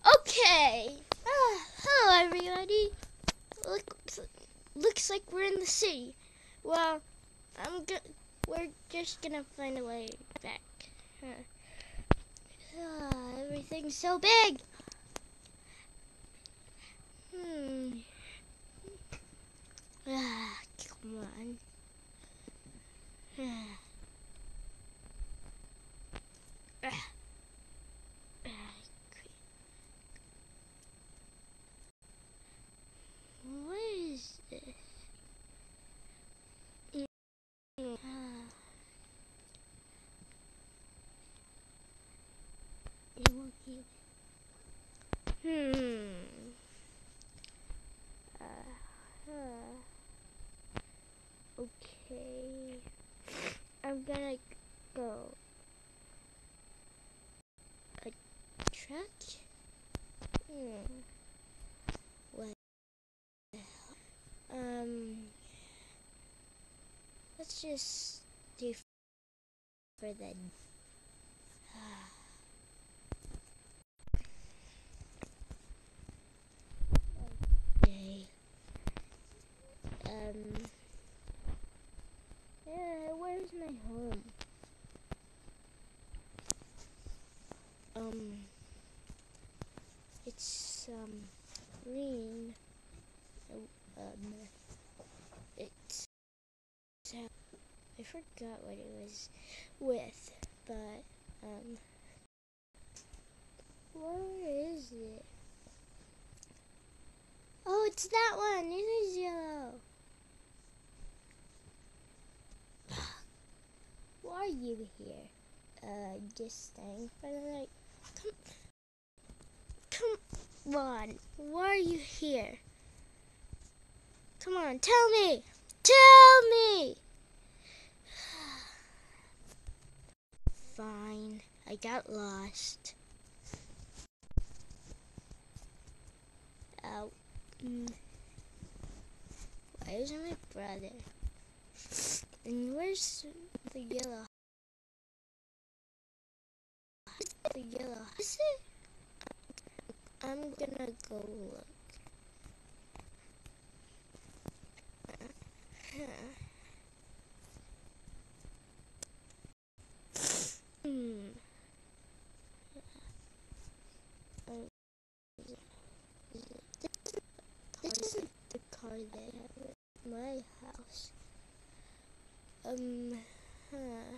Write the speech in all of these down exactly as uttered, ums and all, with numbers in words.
Okay. Uh, hello, everybody. Look, looks like we're in the city. Well, I'm go- we're just gonna find a way back. Huh. Uh, everything's so big. Hmm. Ah, come on. Ah. Ah. What is this? Ah. Hmm. Uh, uh. Okay. I'm gonna go. A truck? Hmm. What? Um. Let's just do for the. Okay. Um. Yeah. Where's my home? Um. It's um green. Um. It's. I forgot what it was with, but um. Where is it? Oh, it's that one. It is yellow. Why are you here? Uh, just staying for the night. Come, come on. Why are you here? Come on, tell me. Tell me. Fine. I got lost. Oh. Mm. Why isn't my brother? And where's the yellow? The yellow. Is it? I'm gonna go look. Hmm. Oh, this isn't the car they have at my house. Um. Huh.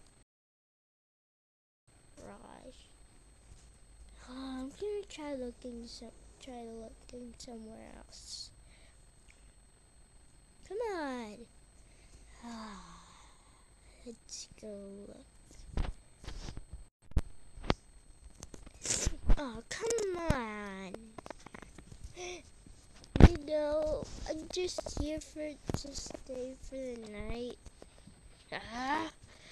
Gosh. Oh, I'm gonna try looking some. Try looking somewhere else. Come on. Ah, let's go look. Oh, come on. You know, I'm just here for to stay for the night. Ah.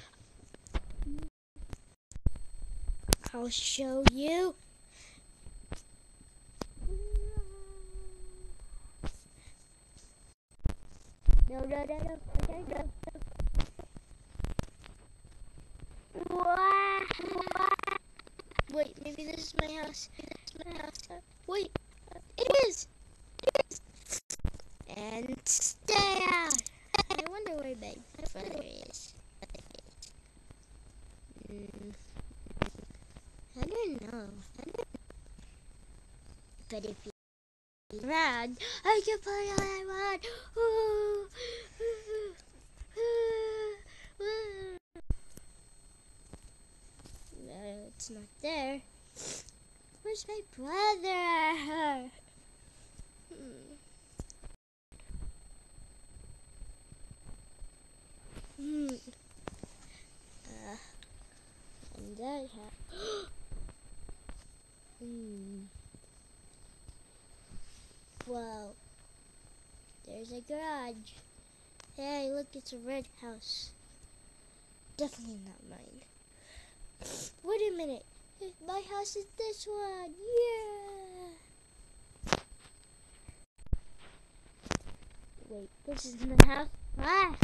I'll show you. No, no, no, no. Okay, no. Wait, maybe this is my house. This is my house. Wait, it is. It is. And stay out. I wonder where my brother is. Mm, I don't know. I don't know. But if you around, I can play all I want. Ooh, ooh, ooh, ooh. No, it's not there. Where's my brother? Hmm. Hmm. Uh, and that ha- Hmm. Well, there's a garage. Hey, look, it's a red house. Definitely not mine. Wait a minute. My house is this one. Yeah. Wait, this is my house. Ah.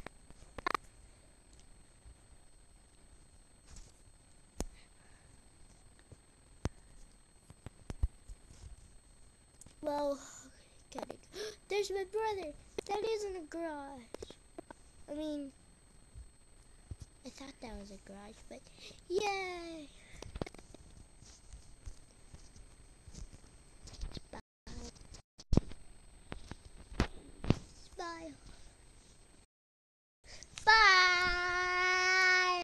Well, gotta go. There's my brother. That isn't a garage. I mean, I thought that was a garage, but yeah.